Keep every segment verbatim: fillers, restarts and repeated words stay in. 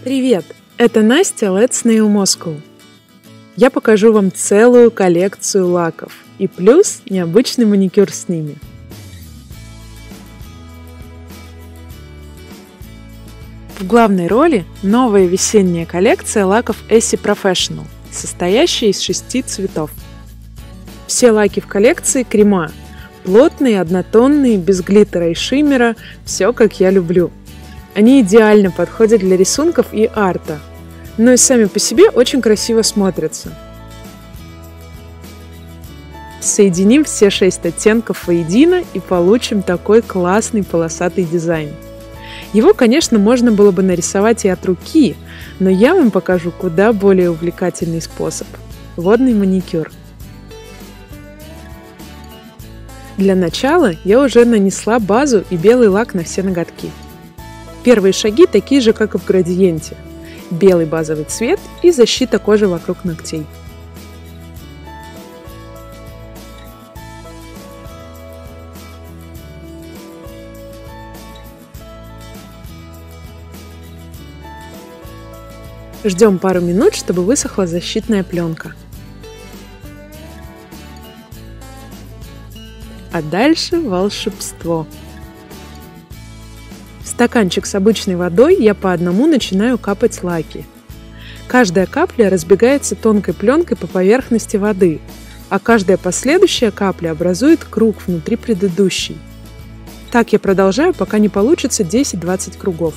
Привет! Это Настя Let's Nail Moscow. Я покажу вам целую коллекцию лаков и плюс необычный маникюр с ними. В главной роли новая весенняя коллекция лаков Essie Professional, состоящая из шести цветов. Все лаки в коллекции крема, плотные, однотонные, без глиттера и шиммера, все как я люблю. Они идеально подходят для рисунков и арта, но и сами по себе очень красиво смотрятся. Соединим все шесть оттенков воедино и получим такой классный полосатый дизайн. Его, конечно, можно было бы нарисовать и от руки, но я вам покажу куда более увлекательный способ – водный маникюр. Для начала я уже нанесла базу и белый лак на все ноготки. Первые шаги такие же, как и в градиенте. Белый базовый цвет и защита кожи вокруг ногтей. Ждем пару минут, чтобы высохла защитная пленка. А дальше волшебство. В стаканчик с обычной водой я по одному начинаю капать лаки. Каждая капля разбегается тонкой пленкой по поверхности воды, а каждая последующая капля образует круг внутри предыдущей. Так я продолжаю, пока не получится десять-двадцать кругов.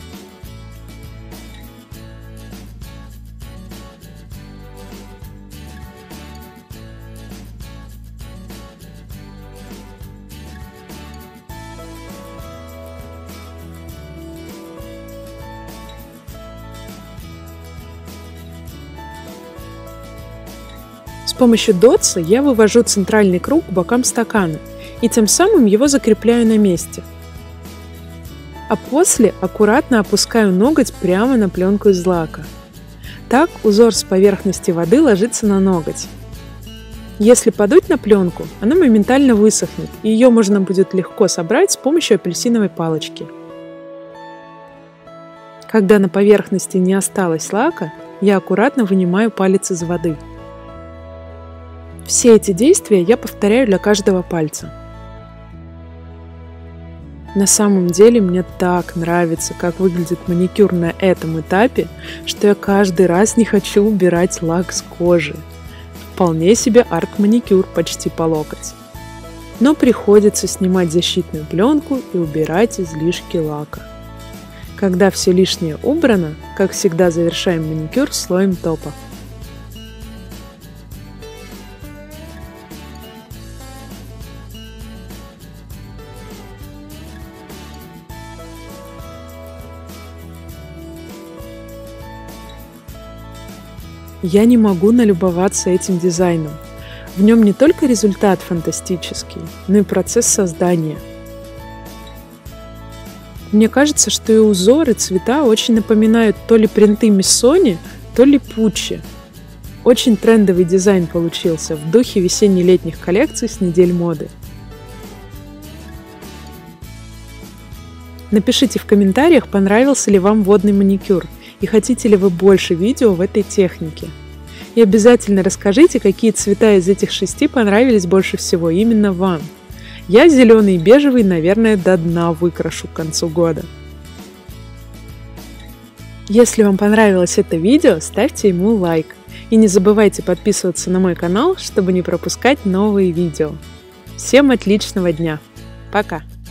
С помощью дотса я вывожу центральный круг к бокам стакана и тем самым его закрепляю на месте. А после аккуратно опускаю ноготь прямо на пленку из лака. Так узор с поверхности воды ложится на ноготь. Если подуть на пленку, она моментально высохнет, и ее можно будет легко собрать с помощью апельсиновой палочки. Когда на поверхности не осталось лака, я аккуратно вынимаю палец из воды. Все эти действия я повторяю для каждого пальца. На самом деле мне так нравится, как выглядит маникюр на этом этапе, что я каждый раз не хочу убирать лак с кожи. Вполне себе арт-маникюр почти по локоть. Но приходится снимать защитную пленку и убирать излишки лака. Когда все лишнее убрано, как всегда завершаем маникюр слоем топа. Я не могу налюбоваться этим дизайном. В нем не только результат фантастический, но и процесс создания. Мне кажется, что и узоры, и цвета очень напоминают то ли принты Missoni, то ли Pucci. Очень трендовый дизайн получился, в духе весенне-летних коллекций с недель моды. Напишите в комментариях, понравился ли вам водный маникюр. И хотите ли вы больше видео в этой технике? И обязательно расскажите, какие цвета из этих шести понравились больше всего именно вам. Я зеленый и бежевый, наверное, до дна выкрашу к концу года. Если вам понравилось это видео, ставьте ему лайк. И не забывайте подписываться на мой канал, чтобы не пропускать новые видео. Всем отличного дня! Пока!